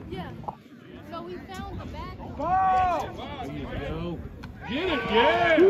Yeah. So we found the bag. Ball! There you go. Get it, yeah!